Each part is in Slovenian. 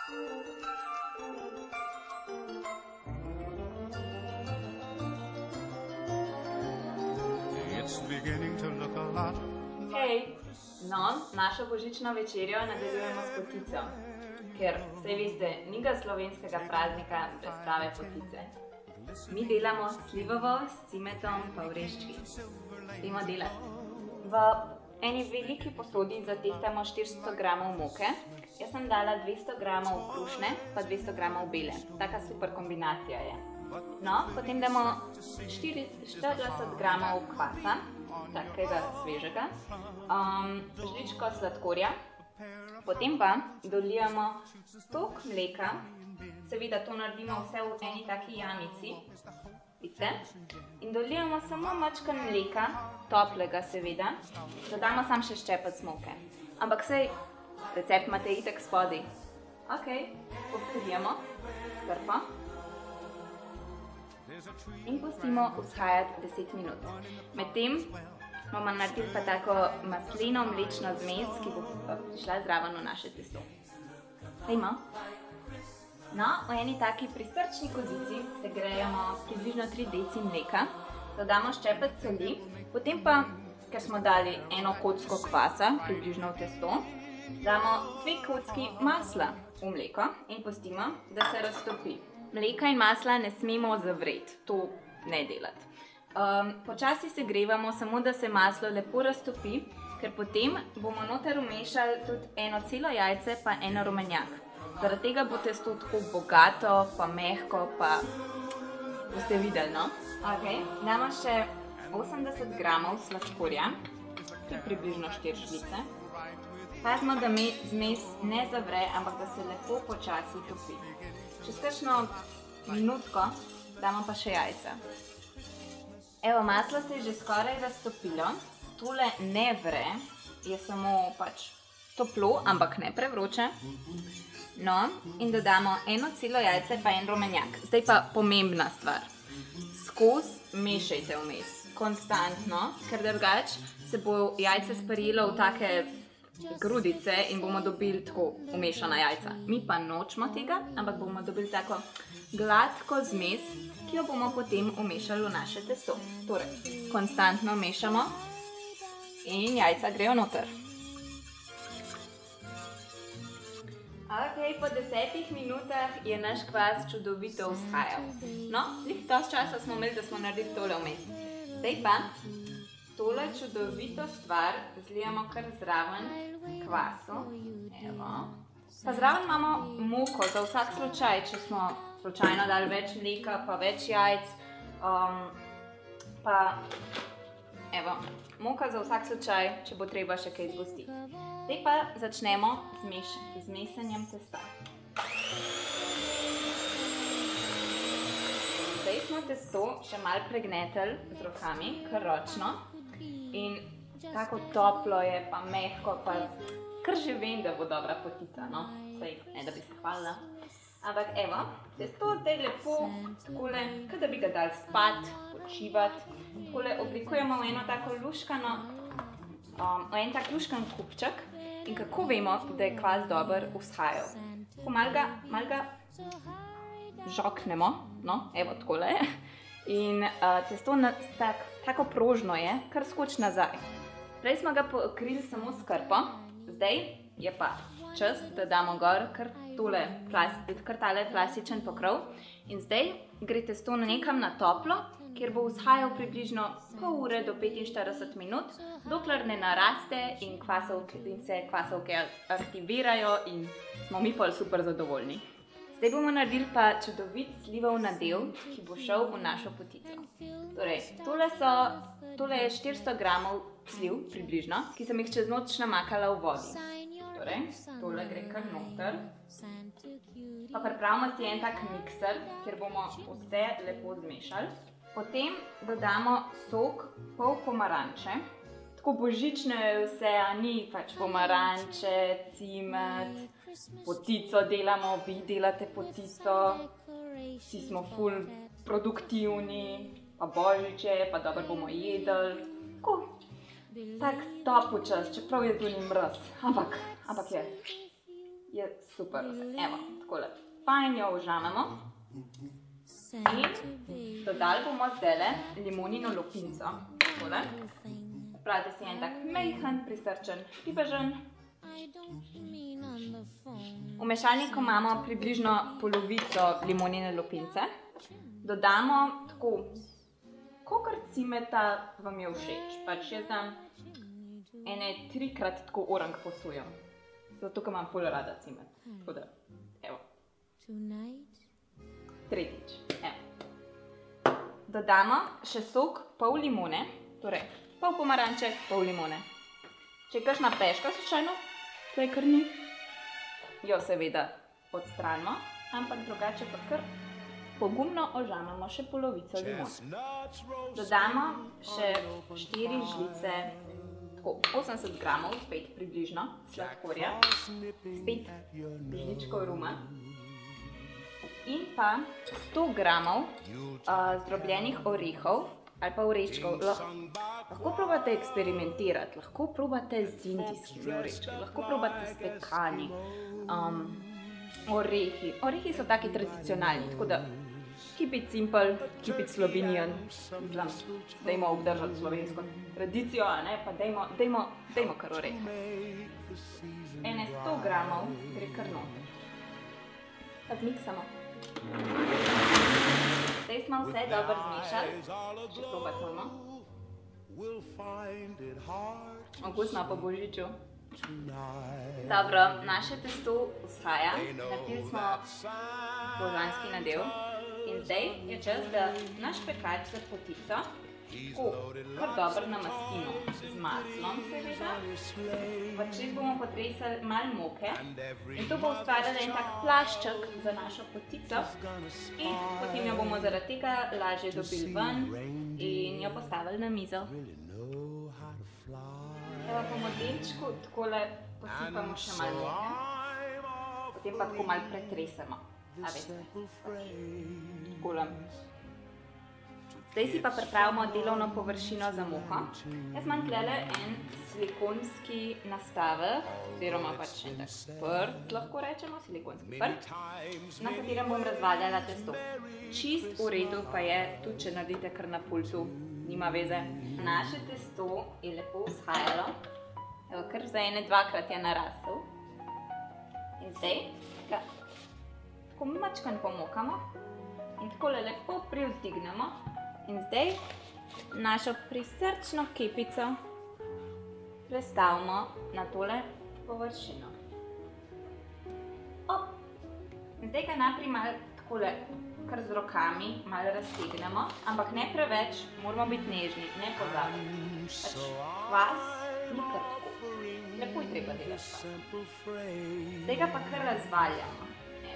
Hej, no, našo božično večerjo nadaljujemo s potico, ker, saj veste, ni ga slovenskega praznika brez prave potice. Mi delamo slivovo s cimetom pa oreščki. Idemo delati. V eni veliki posodi zatehtamo 400 gramov moke. Jaz sem dala 200 gramov krušne pa 200 gramov bele. Taka super kombinacija je. No, potem damo 40 gramov kvasa, takega svežega, žličko sladkorja, potem pa dolijamo toliko mleka, seveda to naredimo vse v eni taki jamici, vidite, in dolijamo samo mačkan mleka, toplega seveda, dodamo samo še ščepec moke. Ampak sej, recept imate itak spodaj. Ok, pokrijemo s krpo in pustimo vzhajati 10 minut. Medtem bomo naredili pa tako masleno mlečno zmes, ki bo prišla zraven v naše testo. Dajmo. No, v eni taki prisrčni kozici segrejemo približno 3 deci mleka, dodamo ščepec soli, potem pa, ker smo dali eno kocko kvasa, približno v testo, damo 2 kocki masla v mleko in pustimo, da se raztopi. Mleka in masla ne smemo zavreti, to ne delati. Počasi segrevamo, samo da se maslo lepo raztopi, ker potem bomo noter vmešali tudi eno celo jajce pa eno rumenjak. Zaradi tega bo testo tako bogato, pa mehko, pa boste videli, no? Ok, damo še 80 gramov sladkorja, to je približno 4 žlice. Pazimo, da zmes ne zavre, ampak da se lepo počasi topi. Čez kakšno minutko damo pa še jajca. Evo, maslo se je že skoraj raztopilo, tole ne vre, je samo pač toplo, ampak ne prevroče. No, in dodamo eno celo jajce pa en rumenjak. Zdaj pa pomembna stvar. Skozi mešajte vmes, konstantno, ker drugače se bo jajce sprijelo v take grudice in bomo dobili tako umešana jajca. Mi pa nočemo tega, ampak bomo dobili tako gladko zmes, ki jo bomo potem umešali v naše testo. Torej, konstantno mešamo in jajca grejo noter. Ok, po 10 minutah je naš kvas čudovito vzhajal. No, lih dosti časa smo imeli, da smo naredili tole vmes. Zdaj pa tole čudovito stvar zlijemo kar zraven kvasu. Evo. Pa zraven imamo moko za vsak slučaj, če smo slučajno dali več mleka, pa več jajc. Pa, evo, moka za vsak slučaj, če bo treba še kaj zgostiti. Zdaj pa začnemo z mesanjem testa. Zdaj smo testo še malo pregnetili z rokami, kar ročno. In tako toplo je, pa mehko, pa kar že vem, da bo dobra potica, no. Saj, ne da bi se hvalila. Ampak evo, testo zdaj lepo, takole, kot da bi ga dali spat, počivati. Takole oblikujemo v eno tako luškano, v en tak luškan kupček. In kako vemo, da je kvas dober vzhajal? Tako malo ga žoknemo, no, evo takole. In testo tako prožno je, kar skoči nazaj. Prej smo ga pokrili samo s krpo, zdaj je pa čas, da damo gor kar tale plastičen pokrov. In zdaj gre testo nekam na toplo, kjer bo vzhajal približno pol ure do 45 minut, dokler ne naraste in se kvasovke aktivirajo in smo mi pol super zadovoljni. Zdaj bomo naredili pa čudovit slivov nadev, ki bo šel v našo potico. Torej, tole je 400 gramov sliv približno, ki sem jih čez noč namakala v vodi. Torej, tole gre kar noter. Pa pripravimo si en tak mikser, kjer bomo vse lepo zmešali. Potem dodamo sok pol pomaranče. Tako božično je vse, a ni pač pomaranče, cimet, potico delamo, vi delate potico, vsi smo ful produktivni, pa božič je, pa dobro bomo jedli. Tak topel čas, čeprav je zunaj mraz, ampak je. je super. Evo, takole. Fajn jo vzamemo. In dodali bomo zdajle limonino lupinco. Takole. Pravite si en tak mejhen, prisrčen ribežen. V mešalniku imamo približno polovico limonine lupince. Dodamo tako, kolikor cimeta vam je všeč. Pač jaz dam ene 3-krat tako orang posujem. Zato, ker imam ful rada cimet. Tako da, evo. Tretjič, evo. Dodamo še sok pol limone, torej pol pomaranče, pol limone. Če je kakšna peška slučajno, tukaj kar ni, jo seveda odstranimo, ampak drugače pa kar pogumno ožamemo še polovico limone. Dodamo še 4 žlice, tako 80 gramov, spet približno, sladkorja, spet žličko ruma in pa 100 gramov zdrobljenih orehov ali pa oreščkov. Lahko probate eksperimentirati, lahko probate z indijskimi oreščki, lahko probate s pekani, orehi. Orehi so taki tradicionalni, tako da keep it simple, keep it Slovenian. Dajmo obdržati slovensko tradicijo, pa dajmo kar orehe. Ene 100 gramov gre kar noter. Pa zmiksamo. Zdaj smo vse dobro zmešali, še probati moramo. Okusno po božiču. Dobro, naše testo vzhaja, naredili smo božanski nadev in zdaj je čas, da naš pekač za potico kar dobro namastimo z maslom seveda, pa čez bomo potresali malo moke in to bo ustvarjalo en tak plašček za našo potico in potem jo bomo zaradi tega lažje dobili ven in jo postavili na mizo. Evo po modelčku takole posipamo še malo moke, potem pa tako malo pretresemo, a veste, takole. Zdaj si pa pripravimo delovno površino za moko. Jaz imam tukaj en silikonski nastavek, oziroma pač en tak prt, lahko rečemo, silikonski prt, na katerem bom razvaljala testo. Čist v redu pa je, tudi če naredite kar na pultu, nima veze. Naše testo je lepo vzhajalo, evo, kar za ene 2-krat je narasel. In zdaj ga tako mačkan pomokamo in takole lepo privzdignemo. In zdaj našo prisrčno kepico prestavimo na tole površino. Zdaj ga najprej malo takole kar z rokami malo raztegnemo, ampak ne preveč, moramo biti nežni, ne pozabiti. Pač kvas ni kar tako, lepo je treba delati. Zdaj ga pa kar razvaljamo.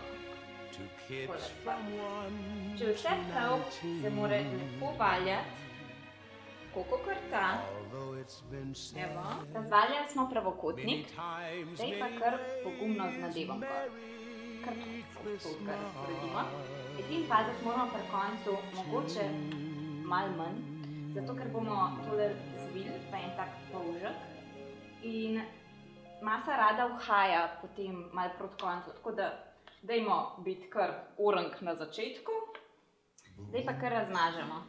Če vse prav, se mora lepo valjati, tako kot ta. Evo, razvaljali smo pravokotnik, zdaj pa kar pogumno z nadevom gor. Kar to ga razporedimo. Edin paziti moramo pri koncu mogoče malo manj, zato ker bomo tole zvili pa en tak polžek in masa rada vhaja potem malo proti koncu, tako da dajmo biti kar orang na začetku, zdaj pa kar razmažemo.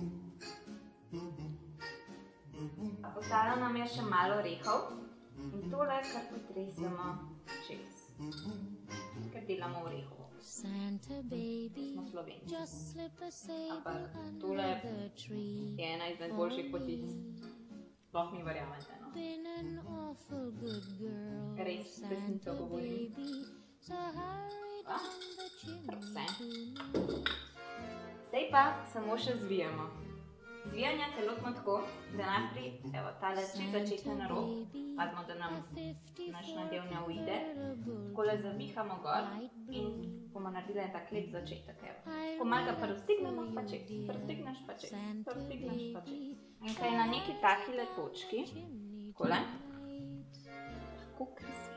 Ostalo nam je še malo orehov in tole kar potresemo čez, ker delamo orehovo. Smo Slovenci, ampak tole je ena izmed boljših potic, sploh mi verjamete, no. Res, resnico govorim. Kar vse. Zdaj pa samo še zvijemo. Zvijanja se lotimo tako, da najprej, evo, tale čez začetne na rob, pazimo, da nam naš nadev ne uide, takole zavihamo gor in bomo naredili en tak lep začetek, evo. Ko malo ga privzdignemo, pa čez, privzdigneš pa čez, privzdigneš pa čez. In kaj na neki takile točki, takole, tako krasivno.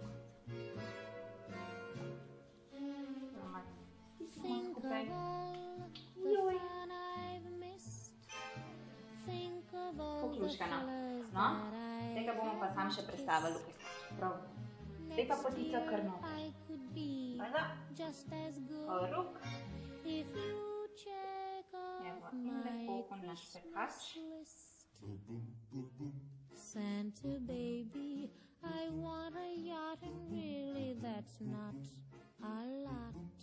Joj. Pokluškano. No, tega bomo pa sam še prestavili v pekač. Prav. Zdaj pa potico kar noter. Tako, rok. Evo, in lepo v naš pekač. Santa baby, I want a yacht and really that's not a lot.